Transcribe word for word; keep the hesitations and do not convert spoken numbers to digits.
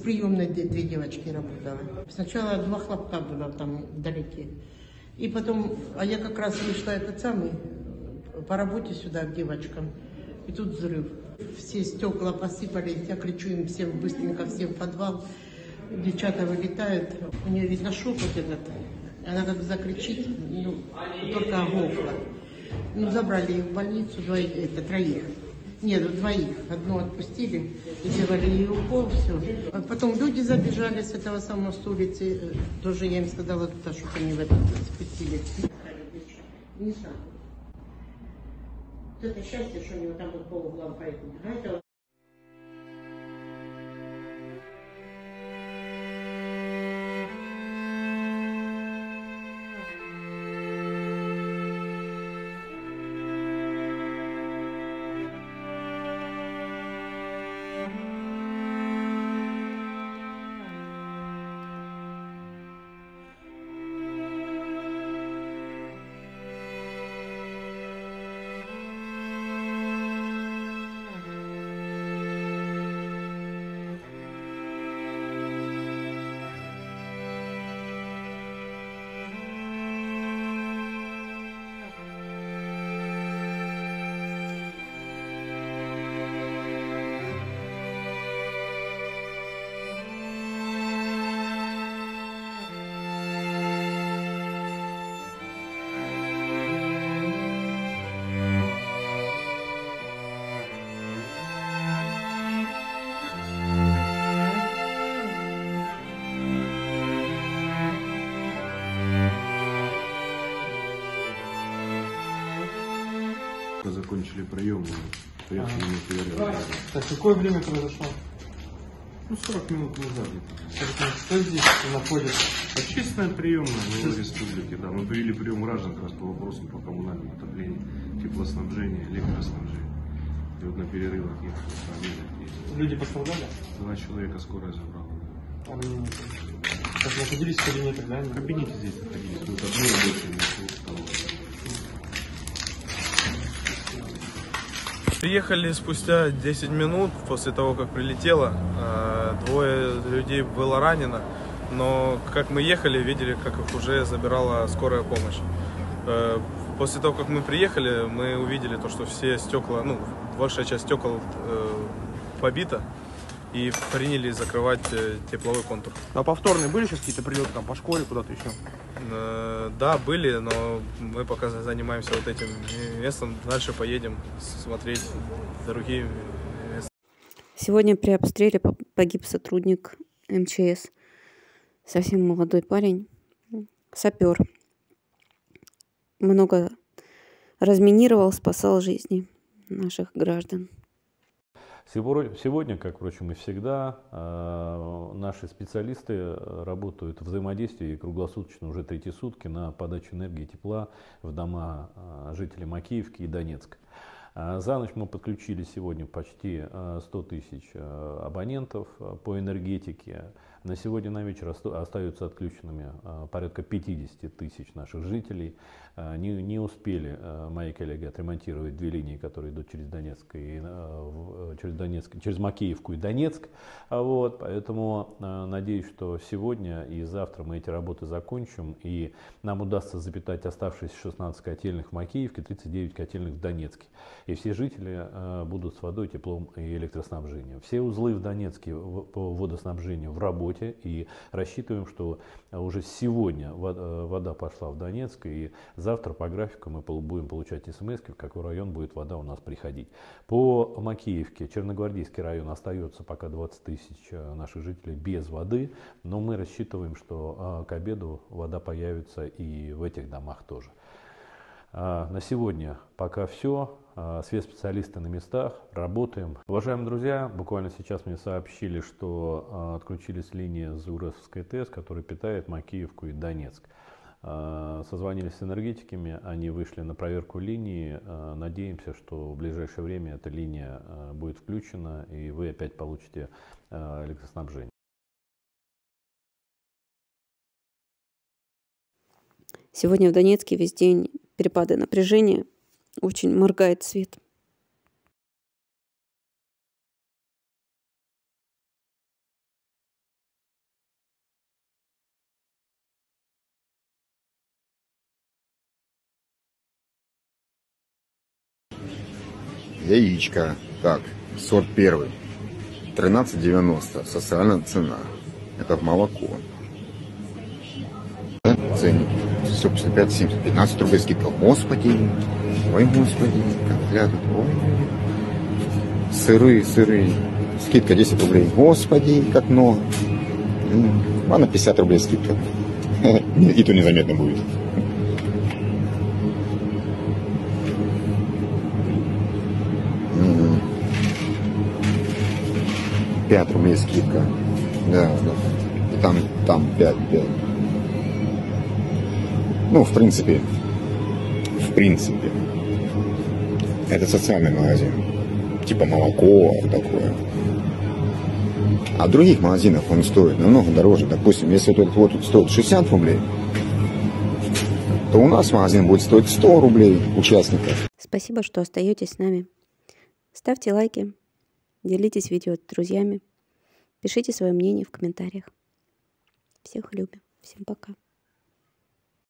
приемной две, две девочки работала. Сначала два хлопка было там вдалеке. И потом, а я как раз вышла этот самый, по работе сюда к девочкам. И тут взрыв. Все стекла посыпались, я кричу им всем быстренько, всем в подвал. Девчата вылетают, у нее, видно, шок вот этот. Она как закричит, ну, только оглохла. Ну, забрали их в больницу, двоих, это, троих. Нет, двоих. Одну отпустили, сделали ей укол, все. А потом люди забежали с этого самого, с улицы. Тоже я им сказала, туда, чтобы они в этот спустили. Не знаю. Это счастье, что у него там вот полуглава поэтому. А это... Закончили прием, приехали ага. на перерыв. Так, какое время произошло? Ну, сорок минут назад. Что здесь находится? Общественная приемная в республике, да. Мы провели прием граждан как раз по вопросам по коммунальному отоплению, теплоснабжению, электроснабжению. И вот на перерывах ехали. Люди пострадали? Два человека скорая забрала. А вы как находились в кабинете, да? В кабинете здесь находились. Тут одно рабочее, второе. Приехали спустя десять минут после того, как прилетело. Двое людей было ранено, но как мы ехали, видели, как их уже забирала скорая помощь. После того, как мы приехали, мы увидели то, что все стекла, ну, большая часть стекол побита, и принялись закрывать тепловой контур. А повторные были сейчас какие-то прилеты там по школе, куда-то еще? Да, были, но мы пока занимаемся вот этим местом. Дальше поедем смотреть другие места. Сегодня при обстреле погиб сотрудник эм че эс. Совсем молодой парень, сапер. Много разминировал, спасал жизни наших граждан. Сегодня, как, впрочем, и всегда, наши специалисты работают в взаимодействии круглосуточно уже третьи сутки на подачу энергии и тепла в дома жителей Макеевки и Донецка. За ночь мы подключили сегодня почти сто тысяч абонентов по энергетике. На сегодня на вечер остаются отключенными порядка пятидесяти тысяч наших жителей. Не, не успели мои коллеги отремонтировать две линии, которые идут через Донецк и через, Донецк, через Макеевку и Донецк. Вот, поэтому надеюсь, что сегодня и завтра мы эти работы закончим, и нам удастся запитать оставшиеся шестнадцать котельных в Макеевке, тридцать девять котельных в Донецке. И все жители будут с водой, теплом и электроснабжением. Все узлы в Донецке по водоснабжению в работе. И рассчитываем, что уже сегодня вода пошла в Донецк, и завтра по графику мы будем получать смс, в какой район будет вода у нас приходить. По Макеевке, Черногвардейский район, остается пока двадцать тысяч наших жителей без воды, но мы рассчитываем, что к обеду вода появится и в этих домах тоже. На сегодня пока все. Спецспециалисты на местах, работаем. Уважаемые друзья, буквально сейчас мне сообщили, что отключились линии ЗУРовской ТЭС, которая питает Макеевку и Донецк. Созвонились с энергетиками, они вышли на проверку линии. Надеемся, что в ближайшее время эта линия будет включена, и вы опять получите электроснабжение. Сегодня в Донецке весь день перепады напряжения. Очень моргает свет. Яичко. Так, сорт первый. тринадцать девяносто. Социальная цена. Это в молоко. Ценник. сто пятьдесят пять, семьдесят, пятнадцать рублей скидка. Господи. Ой, господи. Конфляты. Ой. Сыры, сыры. Скидка десять рублей. Господи, как много. А на пятьдесят рублей скидка. И то незаметно будет. пять рублей скидка. Да, да. И там, там пять, пять. Ну, в принципе, в принципе, это социальный магазин. Типа молоко, такое. А в других магазинах он стоит намного дороже. Допустим, если этот вот стоит шестьдесят рублей, то у нас магазин будет стоить сто рублей участников. Спасибо, что остаетесь с нами. Ставьте лайки, делитесь видео с друзьями, пишите свое мнение в комментариях. Всех любим. Всем пока.